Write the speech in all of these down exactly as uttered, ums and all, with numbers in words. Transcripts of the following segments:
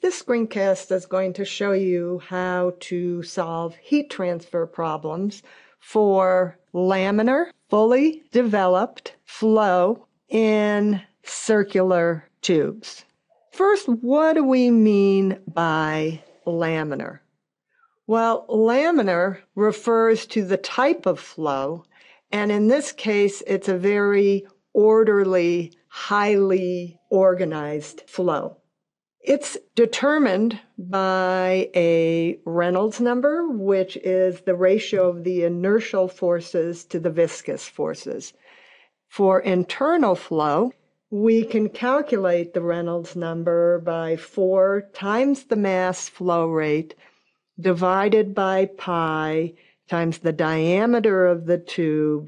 This screencast is going to show you how to solve heat transfer problems for laminar, fully developed flow in circular tubes. First, what do we mean by laminar? Well, laminar refers to the type of flow, and in this case, it's a very orderly, highly organized flow. It's determined by a Reynolds number, which is the ratio of the inertial forces to the viscous forces. For internal flow, we can calculate the Reynolds number by four times the mass flow rate divided by pi times the diameter of the tube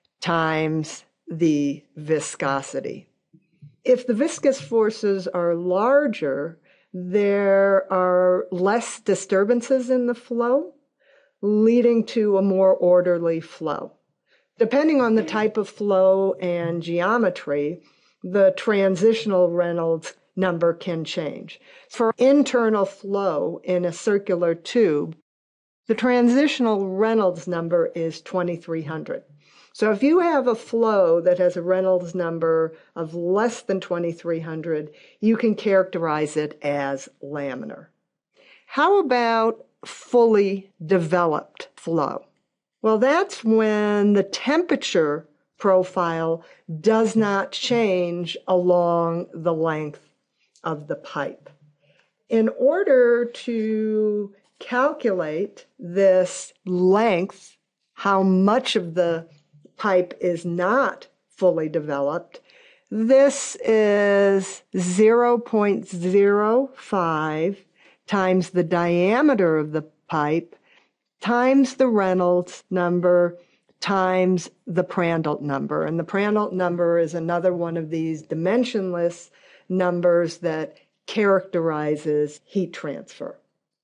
times the viscosity. If the viscous forces are larger, there are less disturbances in the flow, leading to a more orderly flow. Depending on the type of flow and geometry, the transitional Reynolds number can change. For internal flow in a circular tube, the transitional Reynolds number is twenty-three hundred. So if you have a flow that has a Reynolds number of less than twenty-three hundred, you can characterize it as laminar. How about fully developed flow? Well, that's when the temperature profile does not change along the length of the pipe. In order to calculate this length, how much of the pipe is not fully developed, this is zero point zero five times the diameter of the pipe times the Reynolds number times the Prandtl number. And the Prandtl number is another one of these dimensionless numbers that characterizes heat transfer.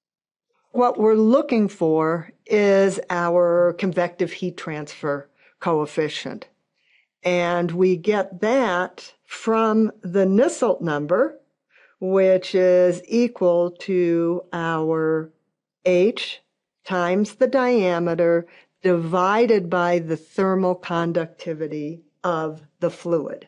What we're looking for is our convective heat transfer coefficient. And we get that from the Nusselt number, which is equal to our H times the diameter divided by the thermal conductivity of the fluid.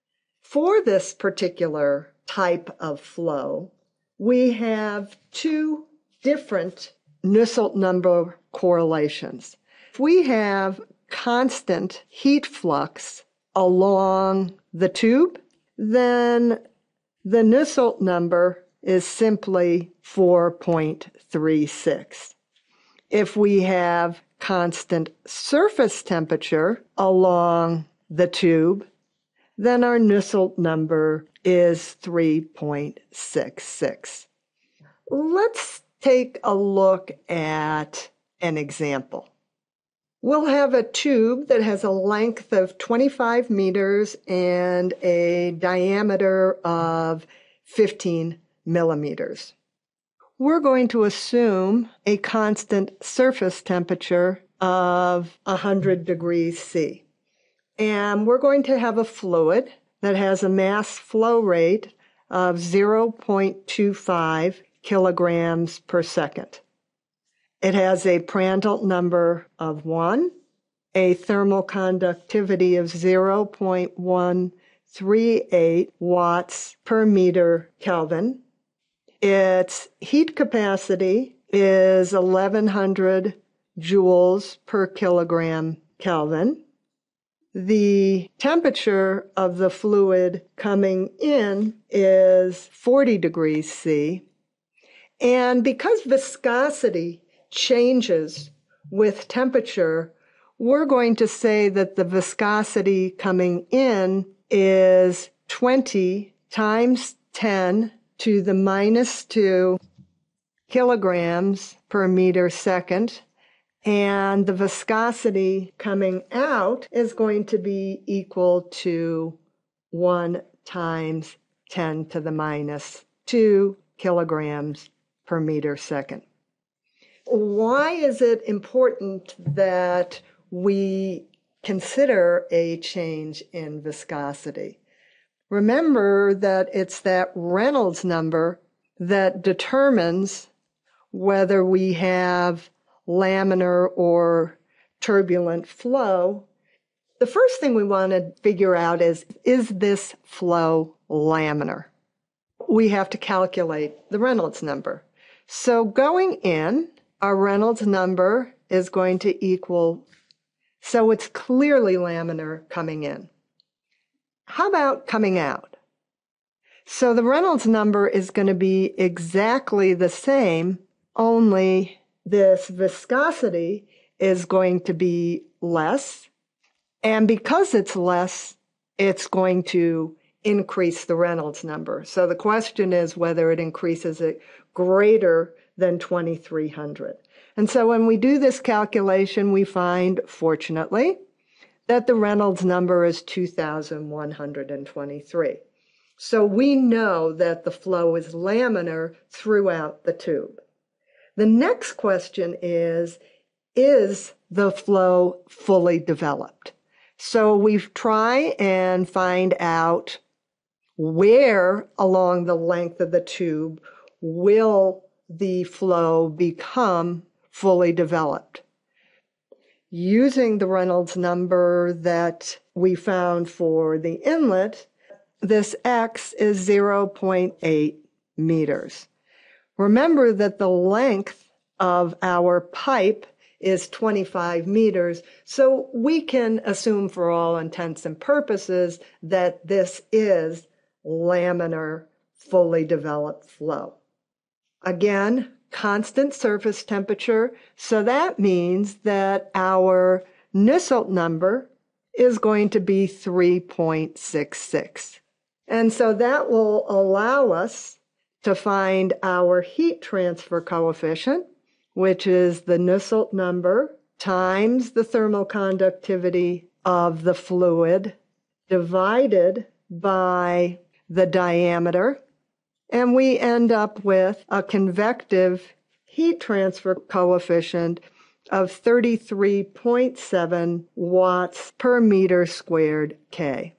For this particular type of flow, we have two different Nusselt number correlations. If we have constant heat flux along the tube, then the Nusselt number is simply four point three six. If we have constant surface temperature along the tube, then our Nusselt number is three point six six. Let's take a look at an example. We'll have a tube that has a length of twenty-five meters and a diameter of fifteen millimeters. We're going to assume a constant surface temperature of one hundred degrees C. And we're going to have a fluid that has a mass flow rate of zero point two five kilograms per second. It has a Prandtl number of one, a thermal conductivity of zero point one three eight watts per meter Kelvin. Its heat capacity is eleven hundred joules per kilogram Kelvin. The temperature of the fluid coming in is forty degrees C. And because viscosity changes with temperature, we're going to say that the viscosity coming in is twenty times ten to the minus two kilograms per meter second, and the viscosity coming out is going to be equal to one times ten to the minus two kilograms per meter second. Why is it important that we consider a change in viscosity? Remember that it's that Reynolds number that determines whether we have laminar or turbulent flow, the first thing we want to figure out is, is this flow laminar? We have to calculate the Reynolds number. So going in, our Reynolds number is going to equal, so it's clearly laminar coming in. How about coming out? So the Reynolds number is going to be exactly the same, only this viscosity is going to be less. And because it's less, it's going to increase the Reynolds number. So the question is whether it increases it greater than twenty-three hundred. And so when we do this calculation, we find, fortunately, that the Reynolds number is two thousand one hundred twenty-three. So we know that the flow is laminar throughout the tube. The next question is, is the flow fully developed? So we try and find out where along the length of the tube will the flow become fully developed. Using the Reynolds number that we found for the inlet, this X is zero point eight meters. Remember that the length of our pipe is twenty-five meters, so we can assume for all intents and purposes that this is laminar, fully developed flow. Again, constant surface temperature, so that means that our Nusselt number is going to be three point six six. And so that will allow us to find our heat transfer coefficient, which is the Nusselt number times the thermal conductivity of the fluid divided by the diameter, and we end up with a convective heat transfer coefficient of thirty-three point seven watts per meter squared K.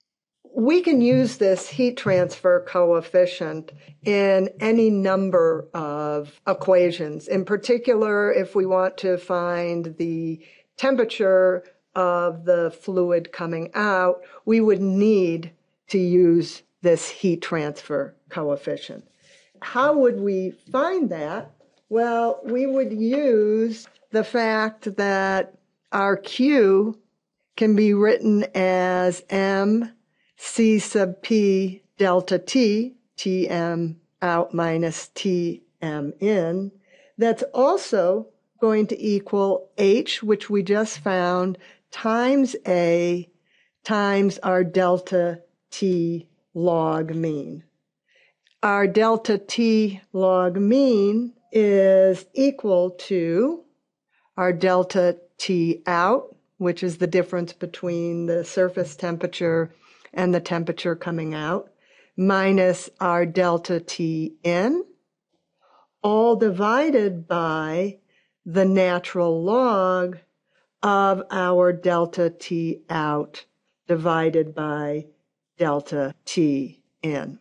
We can use this heat transfer coefficient in any number of equations. In particular, if we want to find the temperature of the fluid coming out, we would need to use this heat transfer coefficient. How would we find that? Well, we would use the fact that our Q can be written as M C sub P delta T, T M out minus T M in. That's also going to equal H, which we just found, times A times our delta T log mean. Our delta T log mean is equal to our delta T out, which is the difference between the surface temperature and the temperature coming out, minus our delta T in, all divided by the natural log of our delta T out divided by delta T in.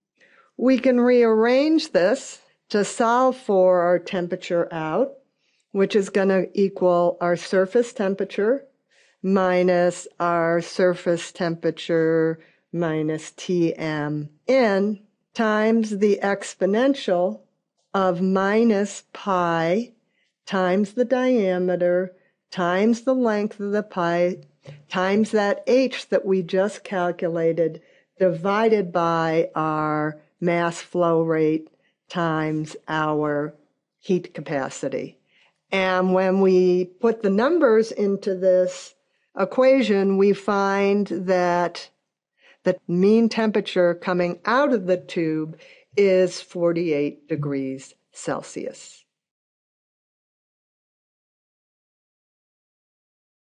We can rearrange this to solve for our temperature out, which is going to equal our surface temperature minus our surface temperature minus T M in times the exponential of minus pi times the diameter times the length of the pipe times that H that we just calculated divided by our mass flow rate times our heat capacity. And when we put the numbers into this equation, we find that the mean temperature coming out of the tube is forty-eight degrees Celsius.